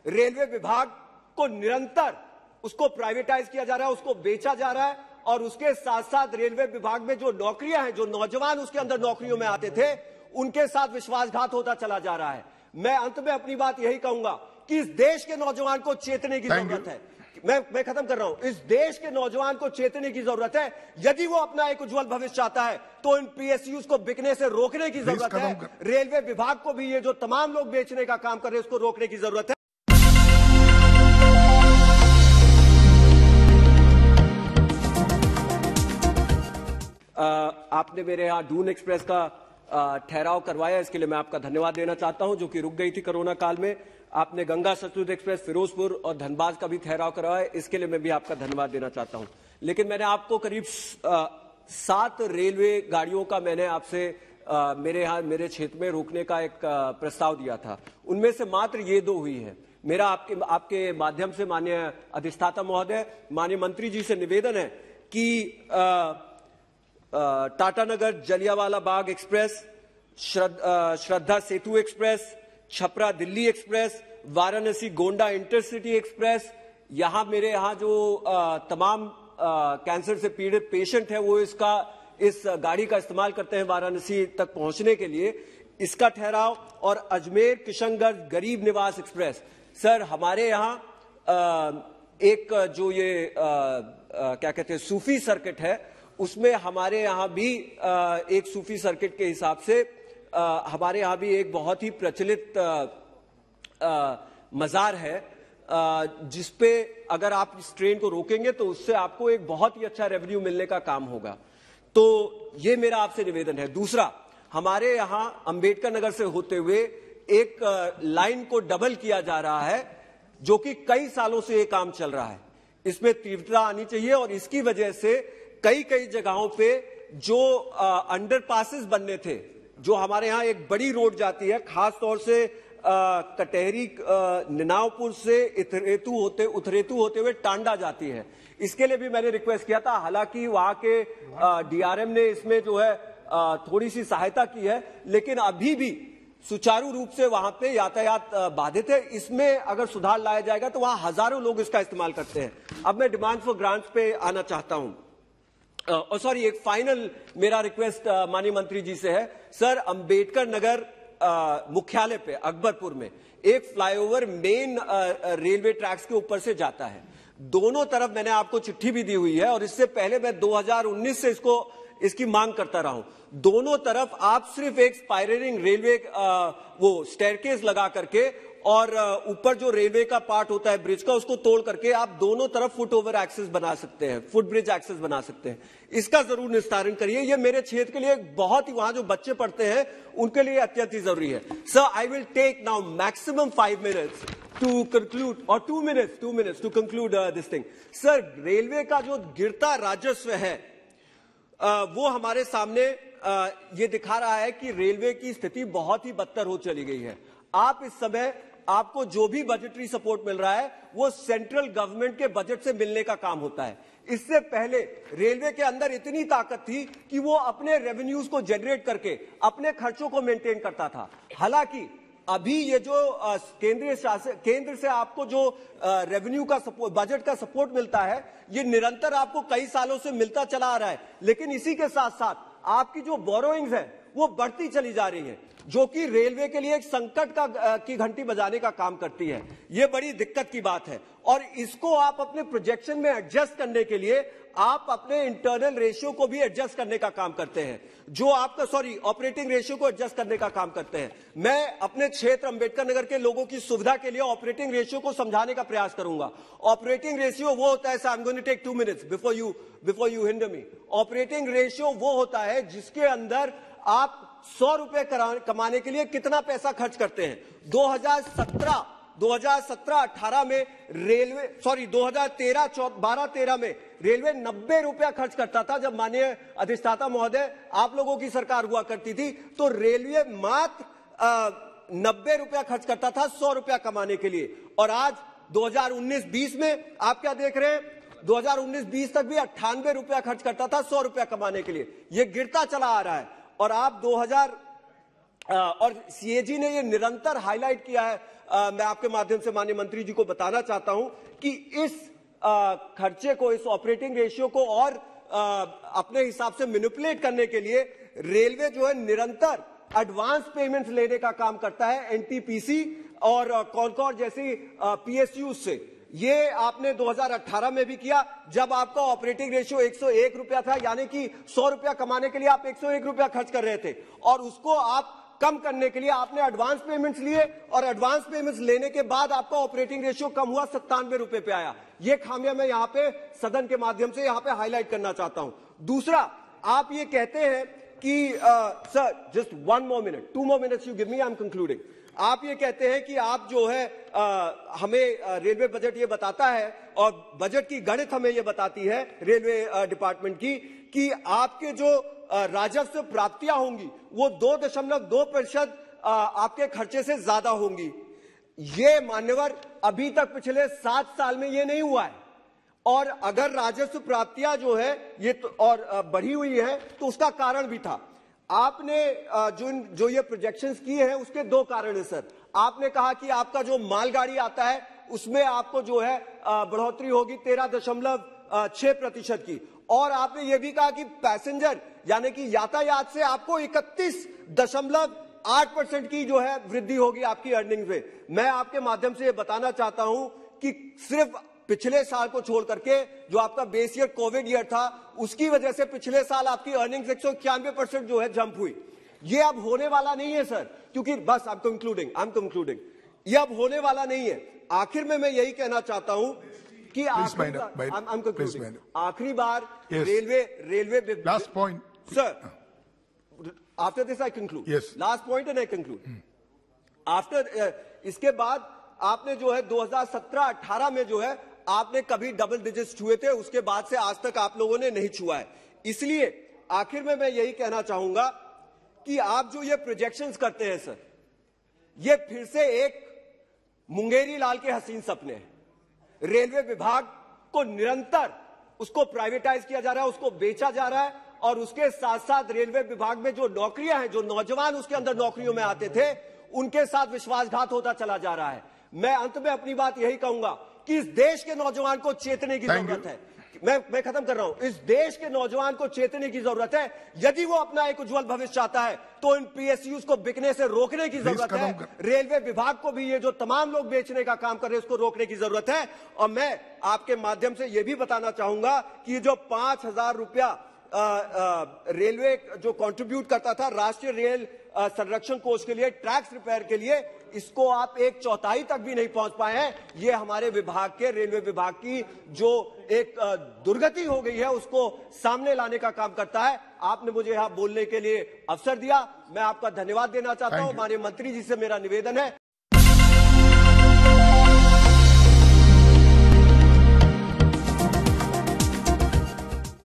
Railway विभाग को निरंतर उसको प्राइवेटाइज किया जा रहा है, उसको बेचा जा रहा है, और उसके साथ साथ रेलवे विभाग में जो नौकरियां हैं, जो नौजवान उसके अंदर नौकरियों में आते थे, उनके साथ विश्वासघात होता चला जा रहा है। मैं अंत में अपनी बात यही कहूंगा कि इस देश के नौजवान को चेतने की जरूरत है। मैं खत्म कर रहा हूं। इस देश के नौजवान को चेतने की जरूरत है। यदि वो अपना एक उज्जवल भविष्य चाहता है तो इन पीएसयूज को बिकने से रोकने की जरूरत है। रेलवे विभाग को भी ये जो तमाम लोग बेचने का काम कर रहे हैं उसको रोकने की जरूरत है। आपने मेरे यहाँ दून एक्सप्रेस का ठहराव करवाया, इसके लिए मैं आपका धन्यवाद देना चाहता हूं, जो कि रुक गई थी कोरोना काल में। आपने गंगा सतलुज एक्सप्रेस फिरोजपुर और धनबाद का भी ठहराव करवाया, इसके लिए मैं भी आपका धन्यवाद देना चाहता हूं। लेकिन मैंने आपको करीब 7 रेलवे गाड़ियों का मैंने आपसे मेरे क्षेत्र में रोकने का एक प्रस्ताव दिया था। उनमें से मात्र ये 2 हुई है। मेरा आपके माध्यम से माननीय अधिष्ठाता महोदय, माननीय मंत्री जी से निवेदन है कि Tatanagar Jallianwala Bagh express, Shraddha Setu express, Chhapra Delhi express, Varanasi Gonda intercity express, मेरे यहाँ जो तमाम कैंसर से पीड़ित पेशेंट है वो इस गाड़ी का इस्तेमाल करते हैं वाराणसी तक पहुंचने के लिए, इसका ठहराव। और अजमेर किशनगंज गरीब निवास एक्सप्रेस। सर, हमारे यहाँ एक जो ये क्या कहते हैं सूफी सर्किट है, उसमें हमारे यहाँ भी एक सूफी सर्किट के हिसाब से हमारे यहाँ भी एक बहुत ही प्रचलित मजार है, जिसपे अगर आप इस ट्रेन को रोकेंगे तो उससे आपको एक बहुत ही अच्छा रेवेन्यू मिलने का काम होगा। तो ये मेरा आपसे निवेदन है। दूसरा, हमारे यहाँ अंबेडकर नगर से होते हुए एक लाइन को डबल किया जा रहा है, जो कि कई सालों से ये काम चल रहा है। इसमें तीव्रता आनी चाहिए, और इसकी वजह से कई जगहों पे जो अंडरपासेस बनने थे, जो हमारे यहाँ एक बड़ी रोड जाती है, खास तौर से कटहरी निनावपुर से उथरेतु होते हुए टांडा जाती है, इसके लिए भी मैंने रिक्वेस्ट किया था। हालांकि वहां के डीआरएम ने इसमें जो है थोड़ी सी सहायता की है, लेकिन अभी भी सुचारू रूप से वहां पे यातायात बाधित है। इसमें अगर सुधार लाया जाएगा तो वहां हजारों लोग इसका इस्तेमाल करते हैं। अब मैं डिमांड फॉर ग्रांट्स पे आना चाहता हूं। एक फाइनल मेरा रिक्वेस्ट माननीय मंत्री जी से है। सर, अंबेडकर नगर मुख्यालय पे अकबरपुर में एक फ्लाईओवर मेन रेलवे ट्रैक्स के ऊपर से जाता है। दोनों तरफ मैंने आपको चिट्ठी भी दी हुई है, और इससे पहले मैं 2019 से इसकी मांग करता रहा हूं। दोनों तरफ आप सिर्फ एक स्पाइरलिंग रेलवे वो स्टेयरकेस लगा करके, और ऊपर जो रेलवे का पार्ट होता है ब्रिज का, उसको तोड़ करके आप दोनों तरफ फुट ओवर एक्सेस बना सकते हैं, फुट ब्रिज एक्सेस बना सकते हैं। इसका जरूर निस्तारण करिए। ये मेरे क्षेत्र के लिए बहुत ही, वहां जो बच्चे पढ़ते हैं उनके लिए अत्यंत ही जरूरी है। Sir, I will take now maximum 5 minutes to conclude, और 2 minutes to conclude this thing. Sir, railway का जो गिरता राजस्व है वो हमारे सामने ये दिखा रहा है कि रेलवे की स्थिति बहुत ही बदतर हो चली गई है। आप इस समय, आपको जो भी बजटरी सपोर्ट मिल रहा है वो सेंट्रल गवर्नमेंट के बजट से मिलने का काम होता है। इससे पहले रेलवे के अंदर इतनी ताकत थी कि वो अपने रेवेन्यूज को जनरेट करके अपने खर्चों को मेंटेन करता था। हालांकि अभी ये जो केंद्र से आपको जो रेवेन्यू का सपोर्ट, बजट का सपोर्ट मिलता है, ये निरंतर आपको कई सालों से मिलता चला आ रहा है, लेकिन इसी के साथ साथ आपकी जो बोरोइंग्स है वो बढ़ती चली जा रही है, जो कि रेलवे के लिए एक संकट की घंटी बजाने का काम करती है। ये बड़ी दिक्कत की बात है, और इसको आप अपने प्रोजेक्शन में एडजस्ट करने के लिए आप अपने इंटरनल रेशियो को भी एडजस्ट करने का काम करते हैं, जो आपका ऑपरेटिंग रेशियो को एडजस्ट करने का काम करते हैं। मैं अपने क्षेत्र अंबेडकर नगर के लोगों की सुविधा के लिए ऑपरेटिंग रेशियो को समझाने का प्रयास करूंगा। ऑपरेटिंग रेशियो वो होता है, I am going to take 2 minutes before you hinder me. Operating ratio वो होता है जिसके अंदर आप 100 रुपए कमाने के लिए कितना पैसा खर्च करते हैं। 2017-18 में रेलवे 2013-12-13 में रेलवे 90 रुपया खर्च करता था। जब माननीय अधिष्ठाता महोदय आप लोगों की सरकार हुआ करती थी, तो रेलवे मात्र 90 रुपया खर्च करता था 100 रुपया कमाने के लिए। और आज 2019-20 में आप क्या देख रहे हैं, 2019-20 तक भी 98 रुपया खर्च करता था 100 रुपया कमाने के लिए। यह गिरता चला आ रहा है। और आप और सीएजी ने ये निरंतर हाईलाइट किया है। मैं आपके माध्यम से माननीय मंत्री जी को बताना चाहता हूं कि इस खर्चे को, इस ऑपरेटिंग रेशियो को और अपने हिसाब से मैनिपुलेट करने के लिए रेलवे जो है निरंतर एडवांस पेमेंट्स लेने का काम करता है एनटीपीसी और कॉनकॉर्ड जैसी पीएसयू से। ये आपने 2018 में भी किया, जब आपका ऑपरेटिंग रेशियो 101 रुपया था, यानी कि 100 रुपया कमाने के लिए आप 101 रुपया खर्च कर रहे थे, और उसको आप कम करने के लिए आपने एडवांस पेमेंट्स लिए, और एडवांस पेमेंट्स लेने के बाद आपका ऑपरेटिंग रेशियो कम हुआ, 97 रुपए पे आया। ये खामियां मैं यहां पे सदन के माध्यम से यहां पे हाईलाइट करना चाहता हूं। दूसरा, आप ये कहते हैं कि sir just 1 more minute, 2 more minutes you give me, I'm concluding। आप ये कहते हैं कि आप जो है हमें रेलवे बजट ये बताता है, और बजट की गणित हमें ये बताती है रेलवे डिपार्टमेंट की, कि आपके जो राजस्व प्राप्तियां होंगी वो 2.2% आपके खर्चे से ज्यादा होंगी। ये मान्यवर अभी तक पिछले 7 साल में ये नहीं हुआ है, और अगर राजस्व प्राप्तियां जो है ये तो और बढ़ी हुई है तो उसका कारण भी था। आपने जो ये प्रोजेक्शंस की है उसके 2 कारण है सर। आपने कहा कि आपका जो मालगाड़ी आता है उसमें आपको जो है बढ़ोतरी होगी 13.6% की, और आपने ये भी कहा कि पैसेंजर यानी कि यातायात से आपको 31.8% की जो है वृद्धि होगी आपकी अर्निंग में। मैं आपके माध्यम से ये बताना चाहता हूं कि सिर्फ पिछले साल को छोड़ करके जो आपका बेस ईयर कोविड ईयर था, उसकी वजह से पिछले साल आपकी अर्निंग्स 191% जो है जंप हुई। ये अब होने वाला नहीं है सर, क्योंकि बस आई एम कंक्लूडिंग, ये अब होने वाला नहीं है। आखिर में मैं यही कहना चाहता हूं कि आखिरी बार railway last point sir, after this I conclude, last point and I conclude. After इसके बाद आपने जो है 2017-18 में जो है आपने कभी डबल डिजिट्स छुए थे, उसके बाद से आज तक आप लोगों ने नहीं छुआ है। इसलिए आखिर में मैं यही कहना चाहूंगा कि आप जो ये प्रोजेक्शंस करते हैं सर, ये फिर से एक मुंगेरी लाल के हसीन सपने हैं। रेलवे विभाग को निरंतर उसको प्राइवेटाइज किया जा रहा है, उसको बेचा जा रहा है, और उसके साथ साथ रेलवे विभाग में जो नौकरियां हैं, जो नौजवान उसके अंदर नौकरियों में आते थे, उनके साथ विश्वासघात होता चला जा रहा है। मैं अंत में अपनी बात यही कहूंगा कि इस देश के नौजवान को चेतने की जरूरत है। मैं खत्म कर रहा हूं। इस देश के नौजवान को चेतने की जरूरत है। यदि वो अपना एक उज्जवल भविष्य चाहता है तो इन पीएसयूज को बिकने से रोकने की जरूरत है। रेलवे विभाग को भी ये जो तमाम लोग बेचने का काम कर रहे हैं उसको रोकने की जरूरत है। और मैं आपके माध्यम से ये भी बताना चाहूंगा कि जो 5,000 रुपया रेलवे जो कंट्रीब्यूट करता था राष्ट्रीय रेल संरक्षण कोष के लिए, ट्रैक्स रिपेयर के लिए, इसको आप 1/4 तक भी नहीं पहुंच पाए हैं। ये हमारे विभाग के, रेलवे विभाग की जो एक दुर्गति हो गई है उसको सामने लाने का काम करता है। आपने मुझे यहां बोलने के लिए अवसर दिया, मैं आपका धन्यवाद देना चाहता हूं। माननीय मंत्री जी से मेरा निवेदन है